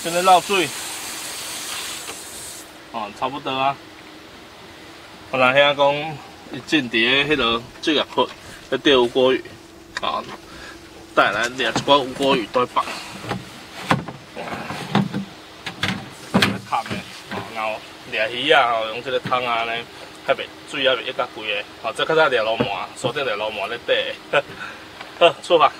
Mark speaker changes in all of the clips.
Speaker 1: 现在绕水，哦，差不多啊。本来遐讲伊种伫迄落水叶窟，要钓乌龟鱼，啊，带来掠一寡乌龟鱼对放。砍的，然后掠鱼啊，吼用这个桶啊呢，还袂水也袂溢甲规个，吼，这较早掠罗盘，锁定掠罗盘咧底。好，出发。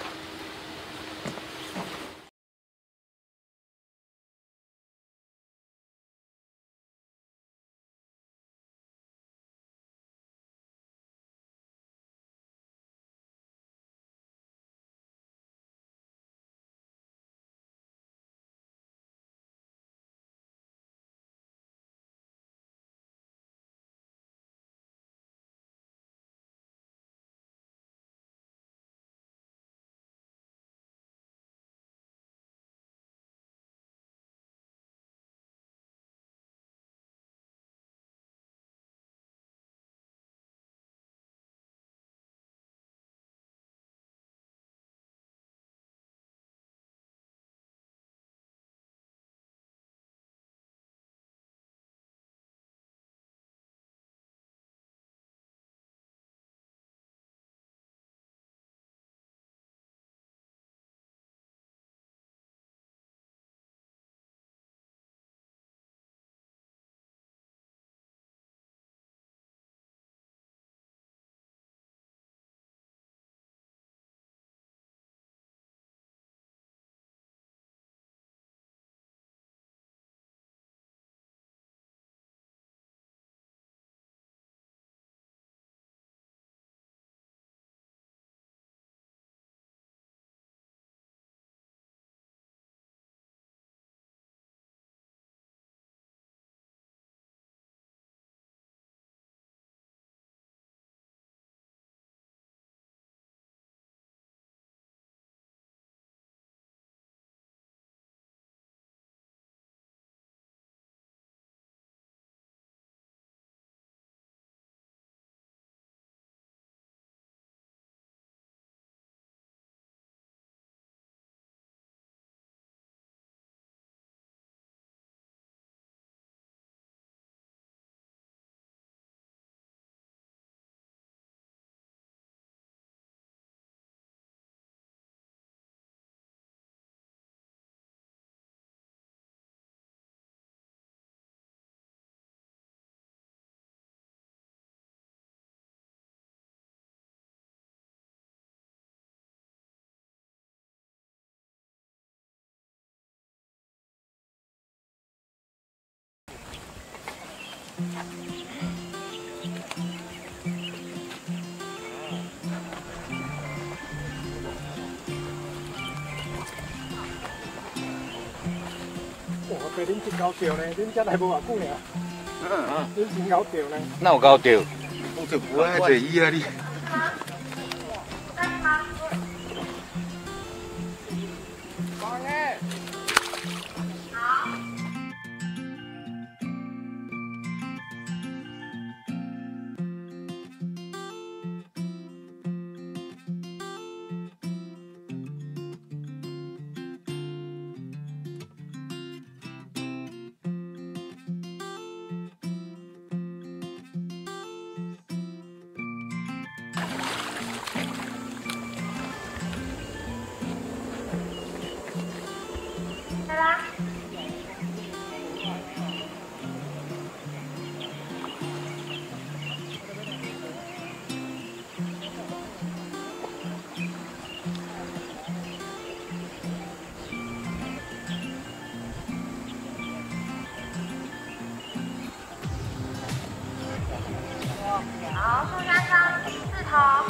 Speaker 2: 爸，恁真够钓呢，恁遮来无偌久尔。恁真够钓呢。
Speaker 3: 哪有够钓？
Speaker 4: 我这不爱坐椅啊你。
Speaker 5: 好，树山上第4头。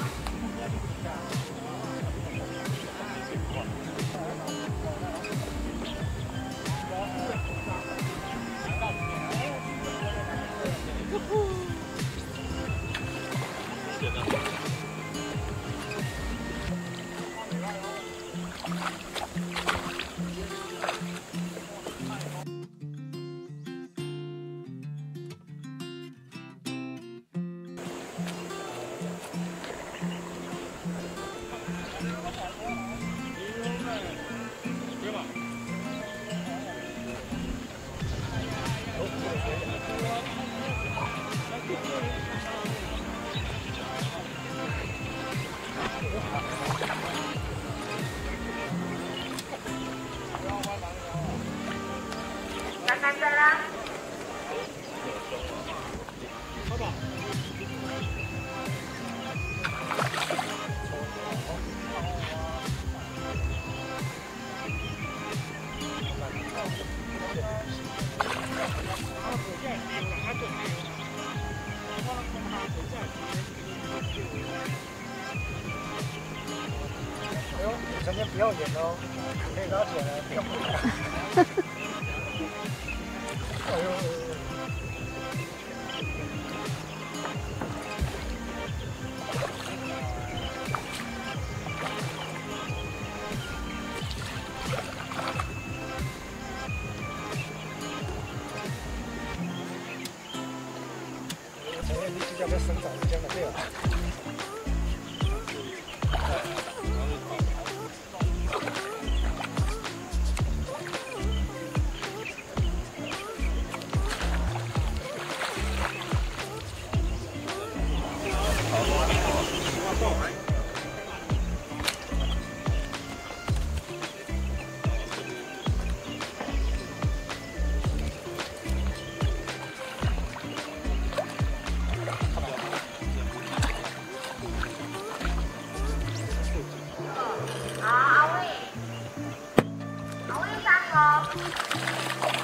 Speaker 5: 择了。
Speaker 2: 哎呦，你今天不要演哦，可以拿起来，不要不来。哎呦。 你这叫咩生长？你讲的对啊。
Speaker 5: 好，阿伟上车。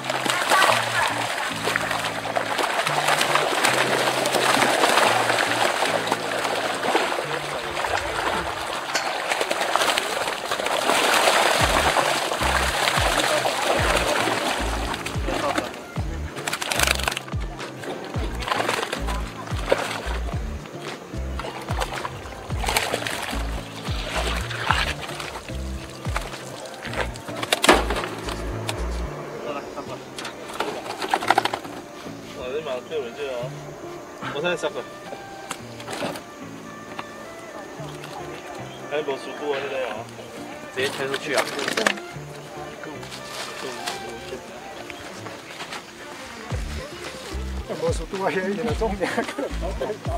Speaker 1: 对不对哦？我再上过。还无事故啊，这个哦，直接推出去啊。
Speaker 2: 无速度啊，遐一点的重量可能跑不了。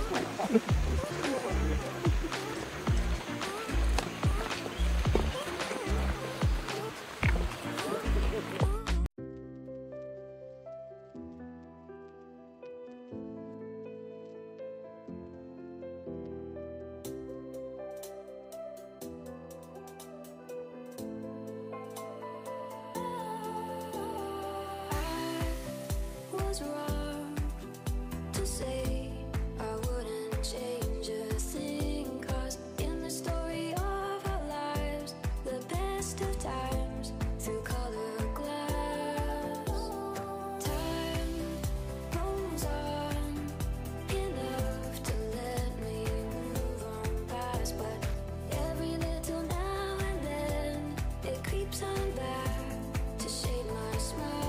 Speaker 3: Was wrong to say I wouldn't change a thing, 'cause in the story of our lives, the best of times through colored glass. Time rolls on enough to let me move on past, but every little now and then it creeps on back to shade my smile.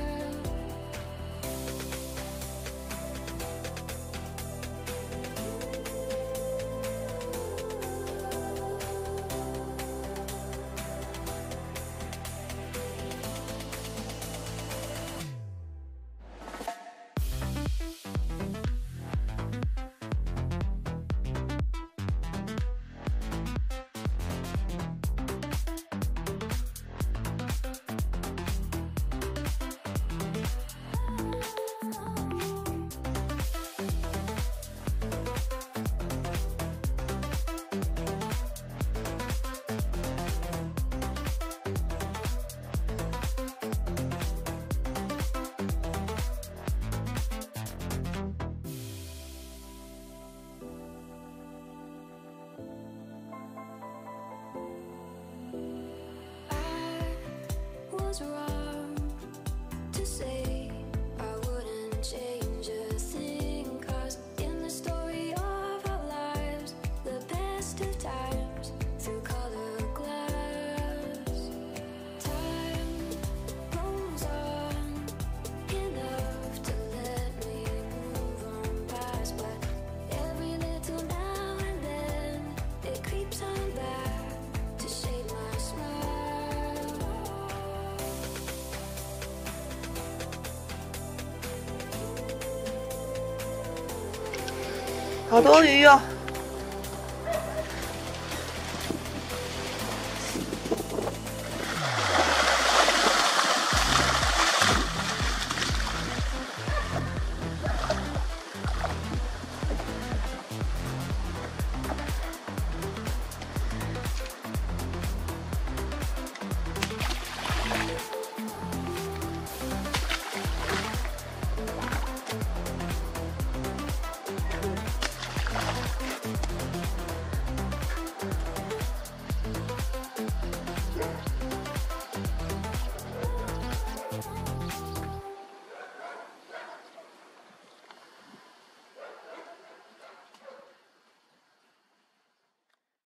Speaker 3: Was wrong to say I wouldn't change a thing, 'cause in the story of our lives, the best of times through colored glass. Time rolls on enough to let me move on past, but every little now and then it creeps on back to shade my smile.
Speaker 6: 好多鱼哦。